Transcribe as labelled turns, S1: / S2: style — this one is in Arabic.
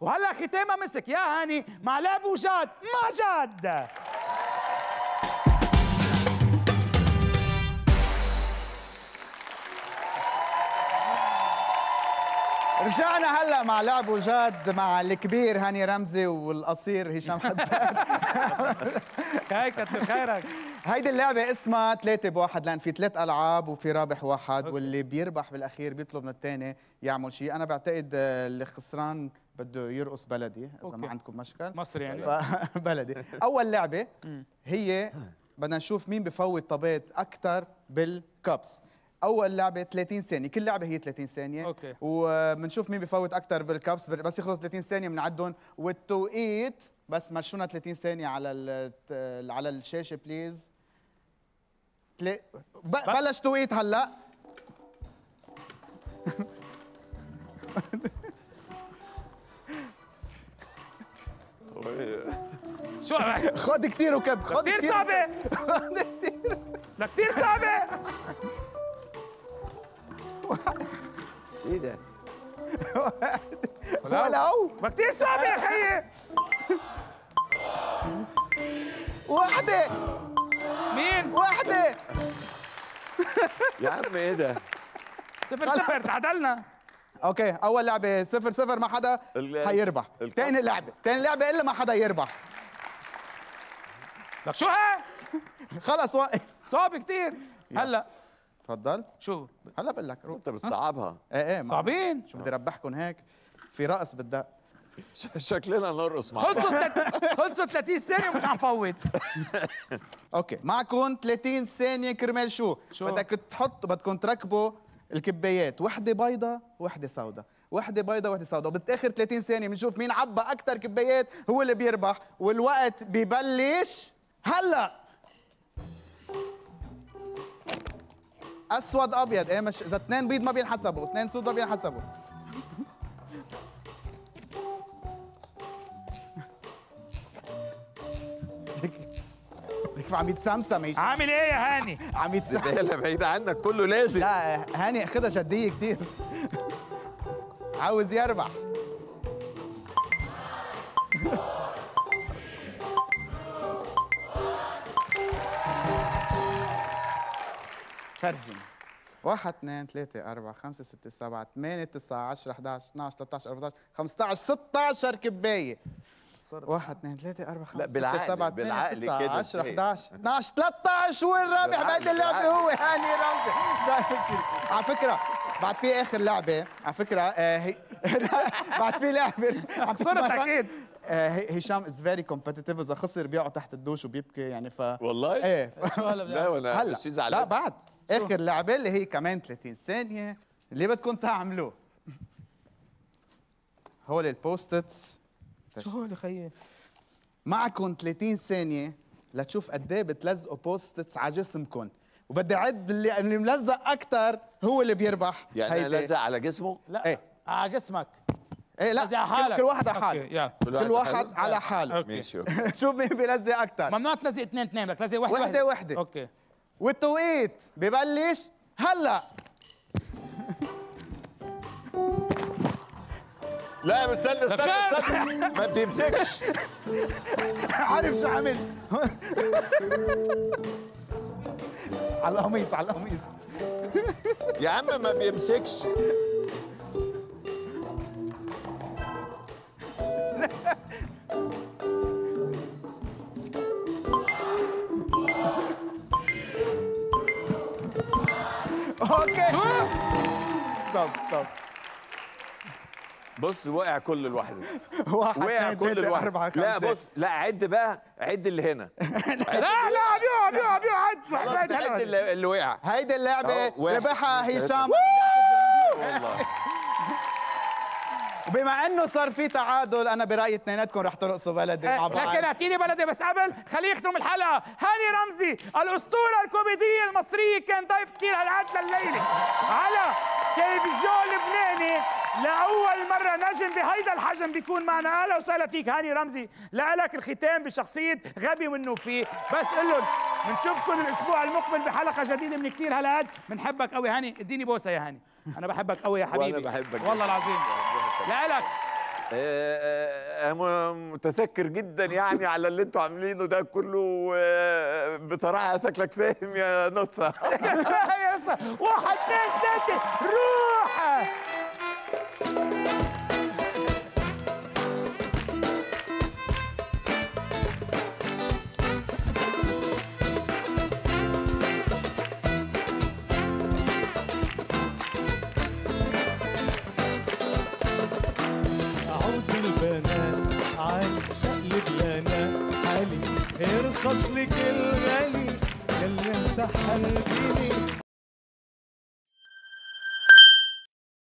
S1: وهلا ختامها مسك يا هاني مع لعب وجاد مع جاد.
S2: رجعنا هلا مع لعب وجاد مع الكبير هاني رمزي والقصير هشام حداد.
S1: هيك كتر خيرك.
S2: هيدي اللعبة اسمها 3 ب1 لأن في 3 ألعاب وفي رابح واحد، واللي بيربح بالأخير بيطلب من الثاني يعمل شيء. أنا بعتقد اللي خسران بده يرقص بلدي إذا ما عندكم مشكل.
S1: مصري يعني.
S2: بلدي. أول لعبة هي بدنا نشوف مين بفوت طابات أكثر بالكابس. أول لعبة 30 ثانية، كل لعبة هي 30 ثانية.
S1: أوكي.
S2: وبنشوف مين بفوت أكثر بالكابس، بس يخلص 30 ثانية بنعدهم والتوقيت. بس مشونا 30 ثانية على الشاشة بليز. بلش توقيت هلا.
S1: شو
S2: خد كثير وكب، خد
S1: كثير صعبة.
S2: خد كثير.
S1: لا كثير صعبة.
S3: ايه ده؟
S2: ولو
S1: ما كثير صعبة يا خيي.
S2: وحدة.
S1: مين؟
S2: وحدة.
S3: يا عم ايه ده؟
S1: 0-0 تعادلنا.
S2: اوكي، اول لعبة 0-0 ما حدا حيربح. ثاني لعبة الا ما حدا يربح.
S1: لك شو ها؟
S2: خلص وقف.
S1: صعب كثير. هلا
S2: تفضل.
S1: شو؟
S2: هلا بقول لك
S3: انت بتصعبها.
S2: ايه
S1: صعبين.
S2: شو بدي ربحكم هيك؟ في رقص بالدق.
S3: شكلنا نرقص مع
S1: خلصوا 30 ثانية ومش عم فوت.
S2: اوكي، معكم 30 ثانية كرمال شو؟ بدكم تركبوا الكبايات، وحدة بيضة وحدة سوداء، وحدة بيضة وحدة سوداء، وبتاخر 30 ثانية بنشوف مين عبى أكثر كبايات هو اللي بيربح، والوقت ببلش هلا. أسود أبيض، إيه مش إذا 2 بيض ما بينحسبوا، 2 سود ما بينحسبوا. كيف عم يتسمسم؟
S1: عامل ايه يا هاني؟
S2: عم يتسمسم.
S3: زبالة بعيدة عنك كله لازم.
S2: لا هاني اخذها جدية كثير. عاوز يربح. فرجني. 1 2 3 4 5 6 7 8 9 10 11 12 13 14 15 16 كباية. 1 2 3 4 5 6 7 8 9 10 11 12 13 والرابح بهيدي اللعبة هو هاني رمزي. على فكرة بعد في آخر لعبة، على فكرة بعد في لعبة
S1: خسرت أكيد.
S2: هشام از فيري كومبتيتيف، إذا خسر بيقعد تحت الدوش وبيبكي يعني
S3: والله؟
S2: ايه
S3: لا ولا
S2: هلا لا بعد آخر لعبة اللي هي كمان 30 ثانية اللي بدكم تعملوه. هول البوستتس.
S1: شو هول خيي؟
S2: معكم 30 ثانية لتشوف قد ايه بتلزقوا بوستتس على جسمكم، وبدي اعد اللي ملزق أكثر هو اللي بيربح.
S3: يعني أنا لزق على جسمه؟
S1: لا ايه على جسمك.
S2: ايه لا
S1: كل
S2: واحد على حاله. كل واحد على حاله.
S3: ماشي.
S2: شوف مين بيلزق أكثر.
S1: ممنوع تلزق 2 2، بدك تلزق
S2: وحدة.
S1: اوكي.
S2: والتوقيت ببلش هلا.
S3: لا بس استنى ما بتمسكش.
S2: عارف شو عمل؟ على القميص.
S3: يا عم ما بيمسكش.
S2: اوكي ستوب.
S3: بص وقع كل الواحد.
S2: وقع
S3: كل الواحد. لا بص، لا عد بقى، عد اللي هنا.
S1: لا بيقعد
S3: عد اللي وقع.
S2: هيدي اللعبة ربحها هشام.
S3: والله.
S2: وبما انه صار في تعادل، انا برايي اثنيناتكم رح ترقصوا بلدي مع بعض.
S1: لكن اعطيني بلدي بس قبل خليه يختم الحلقه. هاني رمزي الاسطوره الكوميديه المصريه كان ضيف كثير هالقد لليله على تلفزيون لبناني. لاول مره نجم بهيدا الحجم بيكون معنا. اهلا وسهلا فيك هاني رمزي. لك الختام بشخصيه غبي منه فيه. بس قل لهم بنشوفكم الاسبوع المقبل بحلقه جديده من كثير هالقد. بنحبك قوي هاني. اديني بوسه يا هاني. انا بحبك قوي يا حبيبي.
S3: وانا بحبك
S1: والله العظيم. لك
S3: متذكر جدا يعني على اللي انتوا عاملينه ده كله. بصراحه شكلك فاهم يا نصة.
S1: يا نصة، 1 2 3 روح.
S4: يرخص لك الغالي يلي مسحرتيني